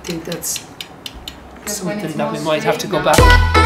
think that's something that we might have to go back.